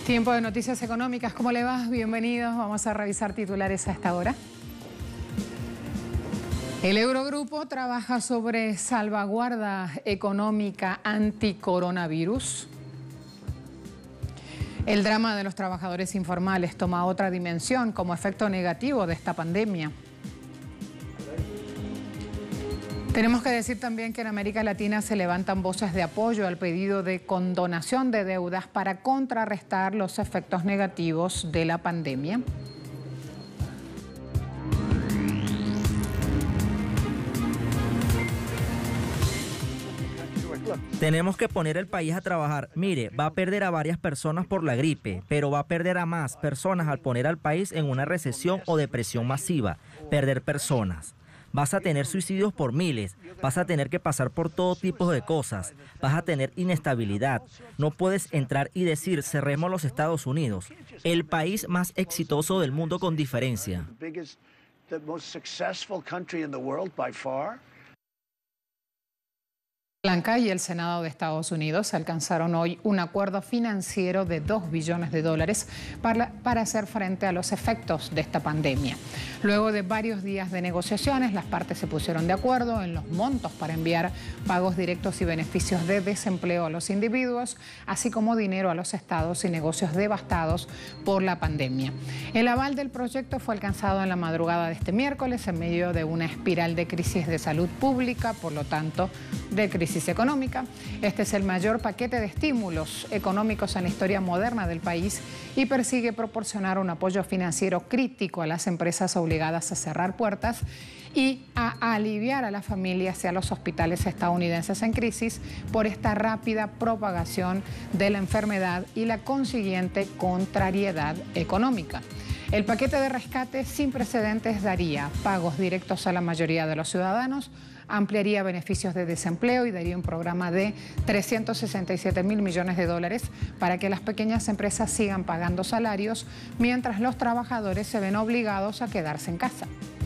Tiempo de noticias económicas, ¿cómo le va? Bienvenidos, vamos a revisar titulares a esta hora. El Eurogrupo trabaja sobre salvaguarda económica anticoronavirus. El drama de los trabajadores informales toma otra dimensión como efecto negativo de esta pandemia. Tenemos que decir también que en América Latina se levantan voces de apoyo al pedido de condonación de deudas para contrarrestar los efectos negativos de la pandemia. Tenemos que poner el país a trabajar. Mire, va a perder a varias personas por la gripe, pero va a perder a más personas al poner al país en una recesión o depresión masiva. Perder personas. Vas a tener suicidios por miles, vas a tener que pasar por todo tipo de cosas, vas a tener inestabilidad. No puedes entrar y decir, cerremos los Estados Unidos, el país más exitoso del mundo con diferencia. Blanca y el Senado de Estados Unidos alcanzaron hoy un acuerdo financiero de $2 billones para hacer frente a los efectos de esta pandemia. Luego de varios días de negociaciones, las partes se pusieron de acuerdo en los montos para enviar pagos directos y beneficios de desempleo a los individuos, así como dinero a los estados y negocios devastados por la pandemia. El aval del proyecto fue alcanzado en la madrugada de este miércoles en medio de una espiral de crisis de salud pública, por lo tanto, de crisis económica. Este es el mayor paquete de estímulos económicos en la historia moderna del país y persigue proporcionar un apoyo financiero crítico a las empresas obligadas a cerrar puertas y a aliviar a las familias y a los hospitales estadounidenses en crisis por esta rápida propagación de la enfermedad y la consiguiente contrariedad económica. El paquete de rescate sin precedentes daría pagos directos a la mayoría de los ciudadanos, ampliaría beneficios de desempleo y daría un programa de $367 mil millones para que las pequeñas empresas sigan pagando salarios mientras los trabajadores se ven obligados a quedarse en casa.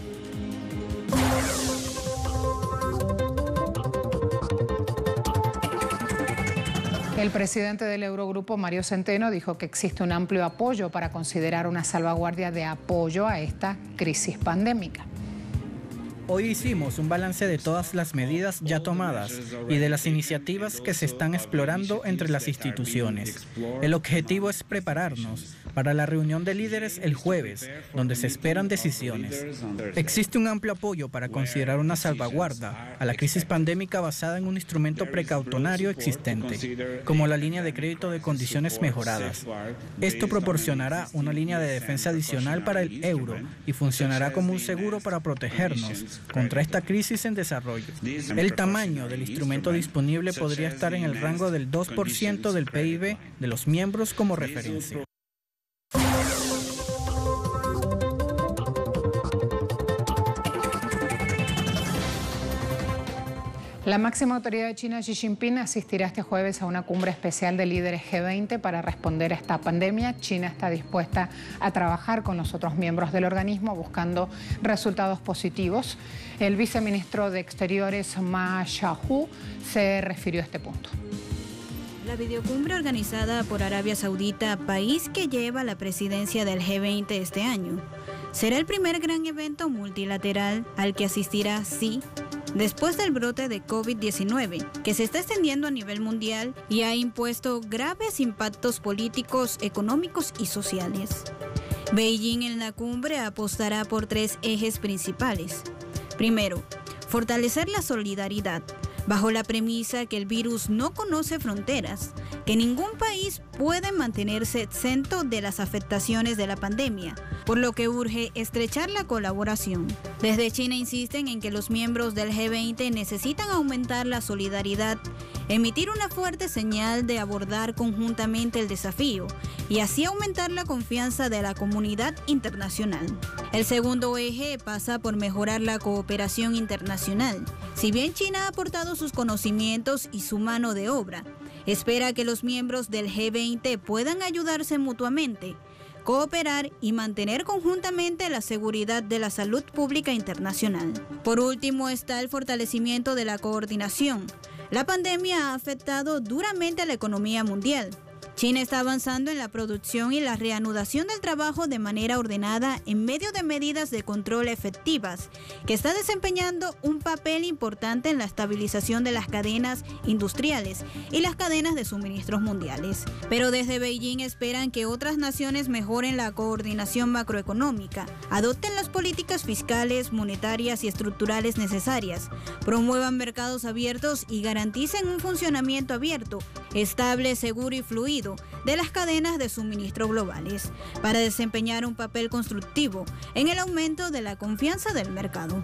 El presidente del Eurogrupo, Mario Centeno, dijo que existe un amplio apoyo para considerar una salvaguardia de apoyo a esta crisis pandémica. Hoy hicimos un balance de todas las medidas ya tomadas y de las iniciativas que se están explorando entre las instituciones. El objetivo es prepararnos para la reunión de líderes el jueves, donde se esperan decisiones. Existe un amplio apoyo para considerar una salvaguarda a la crisis pandémica basada en un instrumento precautonario existente, como la línea de crédito de condiciones mejoradas. Esto proporcionará una línea de defensa adicional para el euro y funcionará como un seguro para protegernos contra esta crisis en desarrollo. El tamaño del instrumento disponible podría estar en el rango del 2% del PIB de los miembros como referencia. La máxima autoridad de China, Xi Jinping, asistirá este jueves a una cumbre especial de líderes G20 para responder a esta pandemia. China está dispuesta a trabajar con los otros miembros del organismo buscando resultados positivos. El viceministro de Exteriores, Ma Xiaohu, se refirió a este punto. La videocumbre organizada por Arabia Saudita, país que lleva la presidencia del G20 este año, será el primer gran evento multilateral al que asistirá Xi después del brote de COVID-19, que se está extendiendo a nivel mundial y ha impuesto graves impactos políticos, económicos y sociales. Beijing en la cumbre apostará por 3 ejes principales. Primero, fortalecer la solidaridad, bajo la premisa que el virus no conoce fronteras, que ningún país puede mantenerse exento de las afectaciones de la pandemia, por lo que urge estrechar la colaboración. Desde China insisten en que los miembros del G20 necesitan aumentar la solidaridad, emitir una fuerte señal de abordar conjuntamente el desafío y así aumentar la confianza de la comunidad internacional. El segundo eje pasa por mejorar la cooperación internacional. Si bien China ha aportado sus conocimientos y su mano de obra, espera que los miembros del G20 puedan ayudarse mutuamente, cooperar y mantener conjuntamente la seguridad de la salud pública internacional. Por último está el fortalecimiento de la coordinación. La pandemia ha afectado duramente a la economía mundial, China está avanzando en la producción y la reanudación del trabajo de manera ordenada en medio de medidas de control efectivas, que está desempeñando un papel importante en la estabilización de las cadenas industriales y las cadenas de suministros mundiales. Pero desde Beijing esperan que otras naciones mejoren la coordinación macroeconómica, adopten las políticas fiscales, monetarias y estructurales necesarias, promuevan mercados abiertos y garanticen un funcionamiento abierto, estable, seguro y fluido de las cadenas de suministro globales, para desempeñar un papel constructivo en el aumento de la confianza del mercado.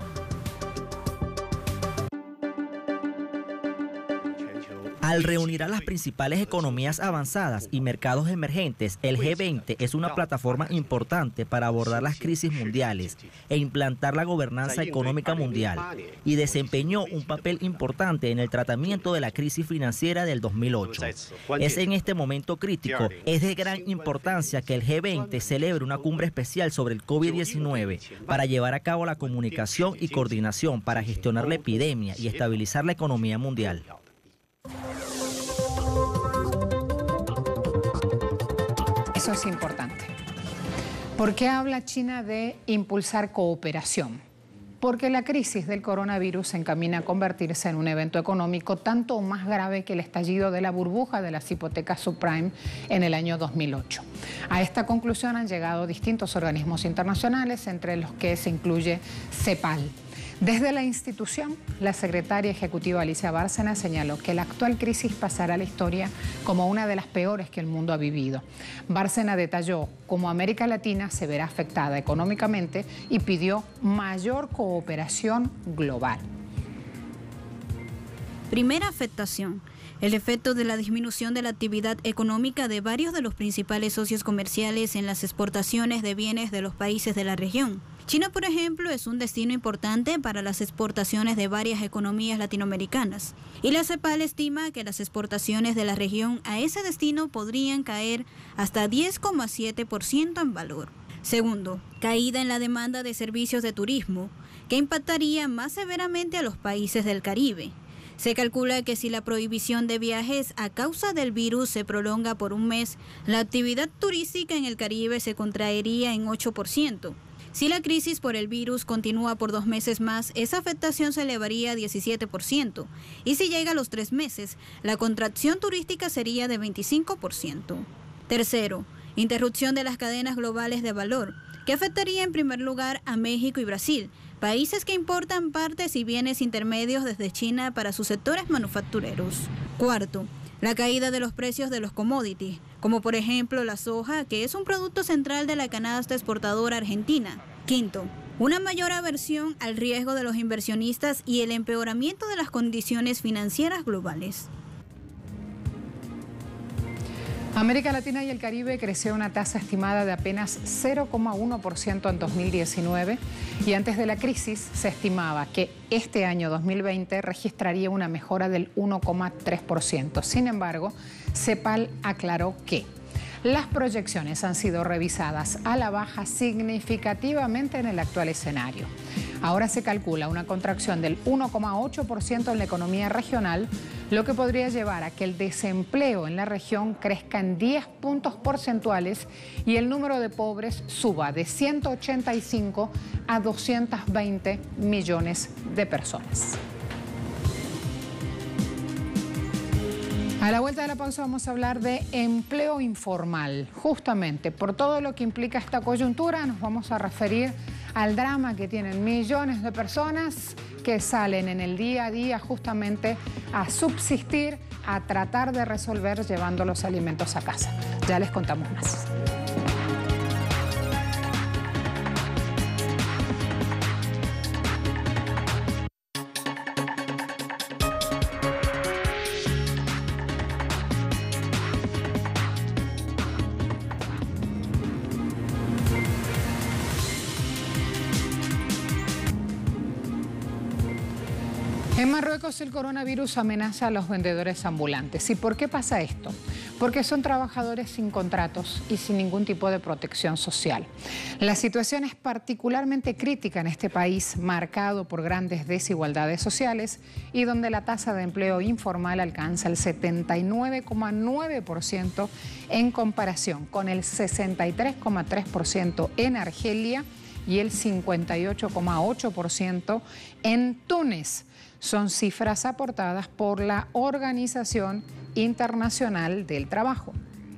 Al reunir a las principales economías avanzadas y mercados emergentes, el G20 es una plataforma importante para abordar las crisis mundiales e implantar la gobernanza económica mundial, y desempeñó un papel importante en el tratamiento de la crisis financiera del 2008. Es en este momento crítico, es de gran importancia que el G20 celebre una cumbre especial sobre el COVID-19 para llevar a cabo la comunicación y coordinación para gestionar la epidemia y estabilizar la economía mundial. Eso es importante. ¿Por qué habla China de impulsar cooperación? Porque la crisis del coronavirus se encamina a convertirse en un evento económico tanto o más grave que el estallido de la burbuja de las hipotecas subprime en el año 2008. A esta conclusión han llegado distintos organismos internacionales, entre los que se incluye CEPAL. Desde la institución, la secretaria ejecutiva Alicia Bárcena señaló que la actual crisis pasará a la historia como una de las peores que el mundo ha vivido. Bárcena detalló cómo América Latina se verá afectada económicamente y pidió mayor cooperación global. Primera afectación: el efecto de la disminución de la actividad económica de varios de los principales socios comerciales en las exportaciones de bienes de los países de la región. China, por ejemplo, es un destino importante para las exportaciones de varias economías latinoamericanas, y la CEPAL estima que las exportaciones de la región a ese destino podrían caer hasta 10,7% en valor. Segundo, caída en la demanda de servicios de turismo, que impactaría más severamente a los países del Caribe. Se calcula que si la prohibición de viajes a causa del virus se prolonga por un mes, la actividad turística en el Caribe se contraería en 8%. Si la crisis por el virus continúa por 2 meses más, esa afectación se elevaría a 17%. Y si llega a los 3 meses, la contracción turística sería de 25%. Tercero, interrupción de las cadenas globales de valor, que afectaría en primer lugar a México y Brasil, países que importan partes y bienes intermedios desde China para sus sectores manufactureros. Cuarto, la caída de los precios de los commodities, como por ejemplo la soja, que es un producto central de la canasta exportadora argentina. Quinto, una mayor aversión al riesgo de los inversionistas y el empeoramiento de las condiciones financieras globales. América Latina y el Caribe creció a una tasa estimada de apenas 0,1% en 2019 y antes de la crisis se estimaba que este año 2020 registraría una mejora del 1,3%. Sin embargo, CEPAL aclaró que las proyecciones han sido revisadas a la baja significativamente en el actual escenario. Ahora se calcula una contracción del 1,8% en la economía regional, lo que podría llevar a que el desempleo en la región crezca en 10 puntos porcentuales y el número de pobres suba de 185 a 220 millones de personas. A la vuelta de la pausa vamos a hablar de empleo informal. Justamente por todo lo que implica esta coyuntura nos vamos a referir al drama que tienen millones de personas que salen en el día a día justamente a subsistir, a tratar de resolver llevando los alimentos a casa. Ya les contamos más. En Marruecos el coronavirus amenaza a los vendedores ambulantes. ¿Y por qué pasa esto? Porque son trabajadores sin contratos y sin ningún tipo de protección social. La situación es particularmente crítica en este país, marcado por grandes desigualdades sociales y donde la tasa de empleo informal alcanza el 79,9% en comparación con el 63,3% en Argelia y el 58,8% en Túnez. Son cifras aportadas por la Organización Internacional del Trabajo.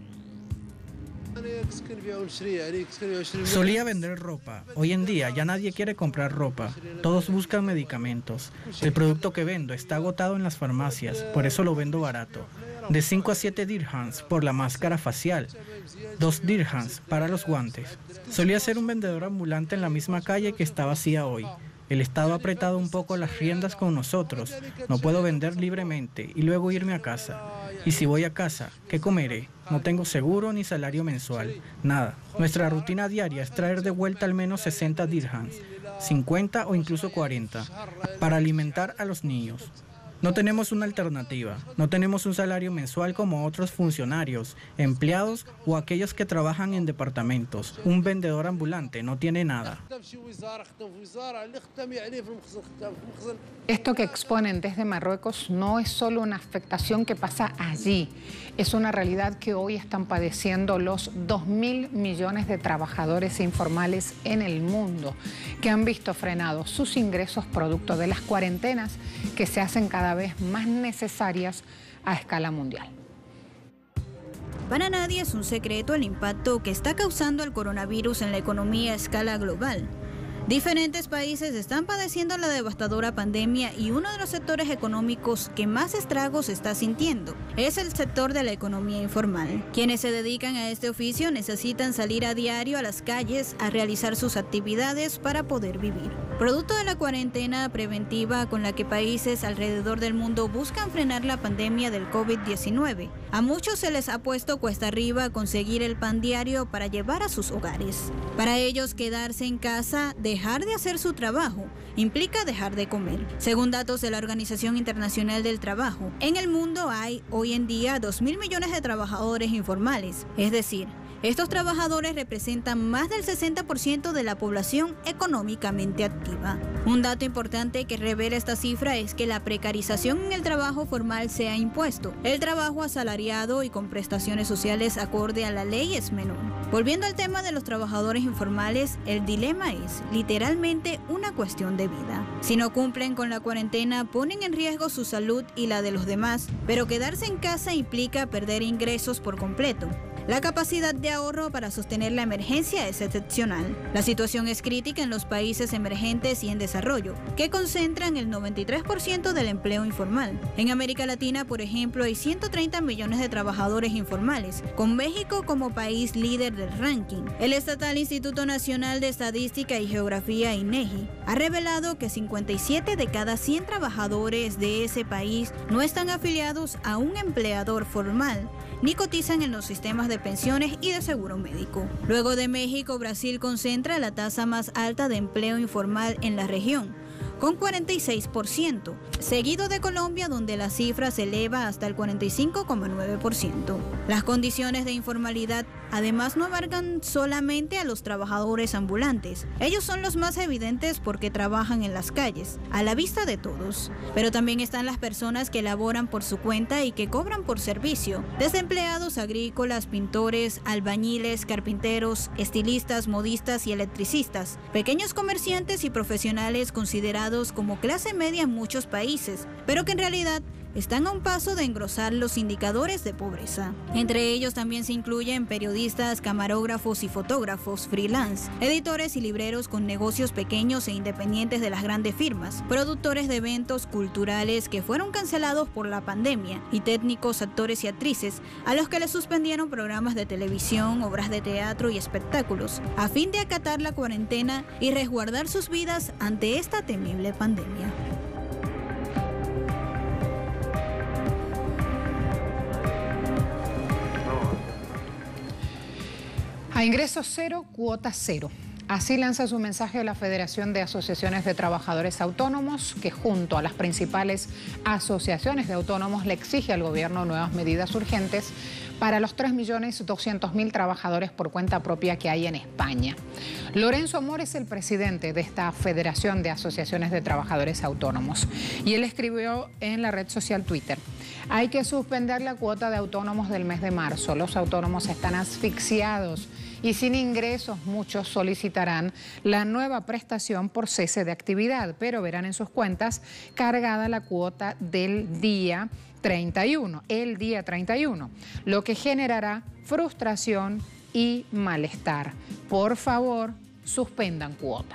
Solía vender ropa. Hoy en día ya nadie quiere comprar ropa. Todos buscan medicamentos. El producto que vendo está agotado en las farmacias, por eso lo vendo barato. De 5 a 7 dirhams por la máscara facial, 2 dirhams para los guantes. Solía ser un vendedor ambulante en la misma calle que está vacía hoy. El Estado ha apretado un poco las riendas con nosotros. No puedo vender libremente y luego irme a casa. Y si voy a casa, ¿qué comeré? No tengo seguro ni salario mensual. Nada. Nuestra rutina diaria es traer de vuelta al menos 60 dirhams, 50 o incluso 40, para alimentar a los niños. No tenemos una alternativa, no tenemos un salario mensual como otros funcionarios, empleados o aquellos que trabajan en departamentos. Un vendedor ambulante no tiene nada. Esto que exponen desde Marruecos no es solo una afectación que pasa allí, es una realidad que hoy están padeciendo los 2.000 millones de trabajadores informales en el mundo, que han visto frenados sus ingresos producto de las cuarentenas que se hacen cada vez más necesarias a escala mundial. Para nadie es un secreto el impacto que está causando el coronavirus en la economía a escala global. Diferentes países están padeciendo la devastadora pandemia y uno de los sectores económicos que más estragos está sintiendo es el sector de la economía informal. Quienes se dedican a este oficio necesitan salir a diario a las calles a realizar sus actividades para poder vivir. Producto de la cuarentena preventiva con la que países alrededor del mundo buscan frenar la pandemia del COVID-19, a muchos se les ha puesto cuesta arriba conseguir el pan diario para llevar a sus hogares. Para ellos, quedarse en casa, dejar de hacer su trabajo, implica dejar de comer. Según datos de la Organización Internacional del Trabajo, en el mundo hay hoy en día 2.000 millones de trabajadores informales, es decir, estos trabajadores representan más del 60% de la población económicamente activa. Un dato importante que revela esta cifra es que la precarización en el trabajo formal se ha impuesto. El trabajo asalariado y con prestaciones sociales acorde a la ley es menor. Volviendo al tema de los trabajadores informales, el dilema es literalmente una cuestión de vida. Si no cumplen con la cuarentena, ponen en riesgo su salud y la de los demás, pero quedarse en casa implica perder ingresos por completo. La capacidad de ahorro para sostener la emergencia es excepcional. La situación es crítica en los países emergentes y en desarrollo, que concentran el 93% del empleo informal. En América Latina, por ejemplo, hay 130 millones de trabajadores informales, con México como país líder del ranking. El estatal Instituto Nacional de Estadística y Geografía, INEGI, ha revelado que 57 de cada 100 trabajadores de ese país no están afiliados a un empleador formal, ni cotizan en los sistemas de pensiones y de seguro médico. Luego de México, Brasil concentra la tasa más alta de empleo informal en la región, con 46%, seguido de Colombia, donde la cifra se eleva hasta el 45,9%. Las condiciones de informalidad además no abarcan solamente a los trabajadores ambulantes. Ellos son los más evidentes porque trabajan en las calles, a la vista de todos. Pero también están las personas que laboran por su cuenta y que cobran por servicio, desde empleados agrícolas, pintores, albañiles, carpinteros, estilistas, modistas y electricistas, pequeños comerciantes y profesionales considerados como clase media en muchos países, pero que en realidad están a un paso de engrosar los indicadores de pobreza. Entre ellos también se incluyen periodistas, camarógrafos y fotógrafos freelance, editores y libreros con negocios pequeños e independientes de las grandes firmas, productores de eventos culturales que fueron cancelados por la pandemia y técnicos, actores y actrices a los que les suspendieron programas de televisión, obras de teatro y espectáculos, a fin de acatar la cuarentena y resguardar sus vidas ante esta temible pandemia. A ingresos cero, cuota cero. Así lanza su mensaje la Federación de Asociaciones de Trabajadores Autónomos, que junto a las principales asociaciones de autónomos le exige al gobierno nuevas medidas urgentes para los 3.200.000 trabajadores por cuenta propia que hay en España. Lorenzo Amor es el presidente de esta Federación de Asociaciones de Trabajadores Autónomos y él escribió en la red social Twitter: hay que suspender la cuota de autónomos del mes de marzo. Los autónomos están asfixiados y sin ingresos. Muchos solicitarán la nueva prestación por cese de actividad, pero verán en sus cuentas cargada la cuota del día 31, lo que generará frustración y malestar. Por favor, suspendan cuota.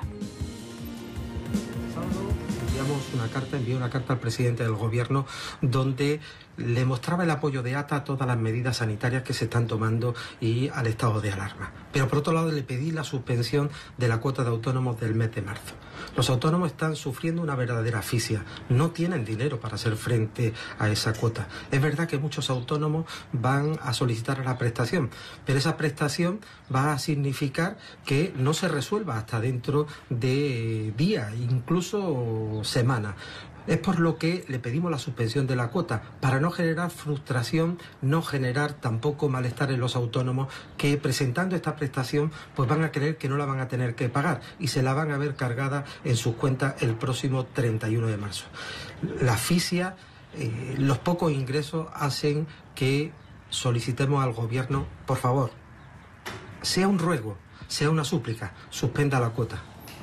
Envió una carta al presidente del gobierno donde le mostraba el apoyo de ATA a todas las medidas sanitarias que se están tomando y al estado de alarma. Pero por otro lado le pedí la suspensión de la cuota de autónomos del mes de marzo. Los autónomos están sufriendo una verdadera asfixia. No tienen dinero para hacer frente a esa cuota. Es verdad que muchos autónomos van a solicitar la prestación, pero esa prestación va a significar que no se resuelva hasta dentro de días, incluso semanas. Es por lo que le pedimos la suspensión de la cuota, para no generar frustración, no generar tampoco malestar en los autónomos que presentando esta prestación pues van a creer que no la van a tener que pagar y se la van a ver cargada en sus cuentas el próximo 31 de marzo. La asfixia, los pocos ingresos hacen que solicitemos al gobierno, por favor, sea un ruego, sea una súplica, suspenda la cuota.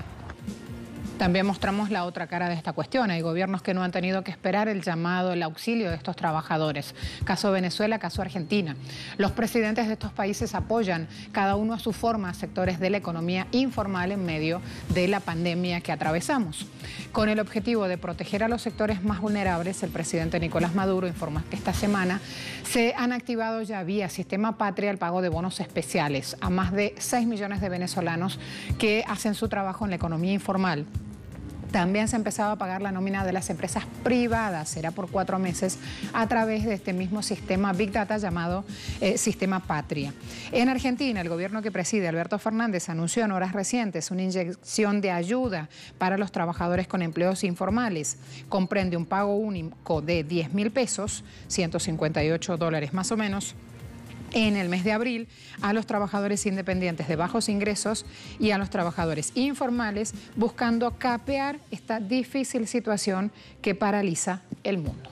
También mostramos la otra cara de esta cuestión. Hay gobiernos que no han tenido que esperar el llamado, el auxilio de estos trabajadores. Caso Venezuela, caso Argentina. Los presidentes de estos países apoyan, cada uno a su forma, a sectores de la economía informal en medio de la pandemia que atravesamos. Con el objetivo de proteger a los sectores más vulnerables, el presidente Nicolás Maduro informó que esta semana se han activado ya vía Sistema Patria el pago de bonos especiales a más de 6 millones de venezolanos que hacen su trabajo en la economía informal. También se empezaba a pagar la nómina de las empresas privadas, será por 4 meses, a través de este mismo sistema Big Data llamado Sistema Patria. En Argentina, el gobierno que preside Alberto Fernández anunció en horas recientes una inyección de ayuda para los trabajadores con empleos informales. Comprende un pago único de 10.000 pesos, $158 más o menos, en el mes de abril a los trabajadores independientes de bajos ingresos y a los trabajadores informales, buscando capear esta difícil situación que paraliza el mundo.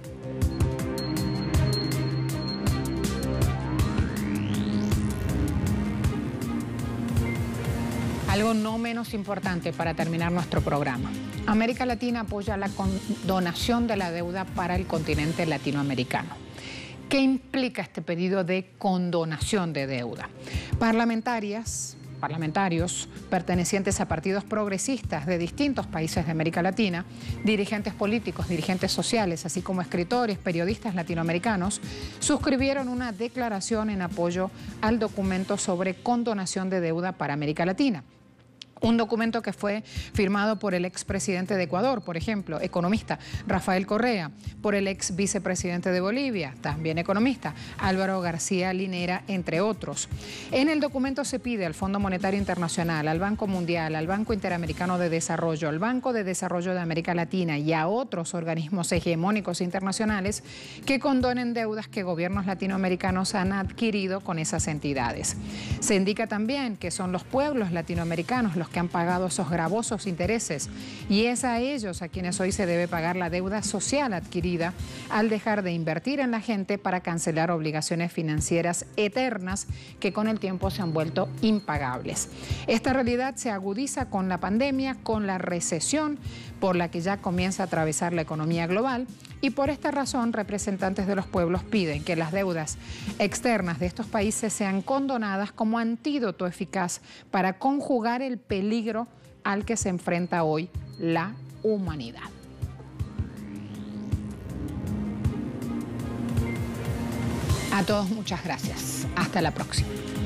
Algo no menos importante para terminar nuestro programa. América Latina apoya la condonación de la deuda para el continente latinoamericano. ¿Qué implica este pedido de condonación de deuda? Parlamentarios pertenecientes a partidos progresistas de distintos países de América Latina, dirigentes políticos, dirigentes sociales, así como escritores, periodistas latinoamericanos, suscribieron una declaración en apoyo al documento sobre condonación de deuda para América Latina. Un documento que fue firmado por el expresidente de Ecuador, por ejemplo, economista Rafael Correa, por el ex vicepresidente de Bolivia, también economista, Álvaro García Linera, entre otros. En el documento se pide al Fondo Monetario Internacional, al Banco Mundial, al Banco Interamericano de Desarrollo, al Banco de Desarrollo de América Latina y a otros organismos hegemónicos internacionales que condonen deudas que gobiernos latinoamericanos han adquirido con esas entidades. Se indica también que son los pueblos latinoamericanos los que han pagado esos gravosos intereses y es a ellos a quienes hoy se debe pagar la deuda social adquirida al dejar de invertir en la gente para cancelar obligaciones financieras eternas que con el tiempo se han vuelto impagables. Esta realidad se agudiza con la pandemia, con la recesión por la que ya comienza a atravesar la economía global y por esta razón representantes de los pueblos piden que las deudas externas de estos países sean condonadas como antídoto eficaz para conjugar el peligro al que se enfrenta hoy la humanidad. A todos muchas gracias. Hasta la próxima.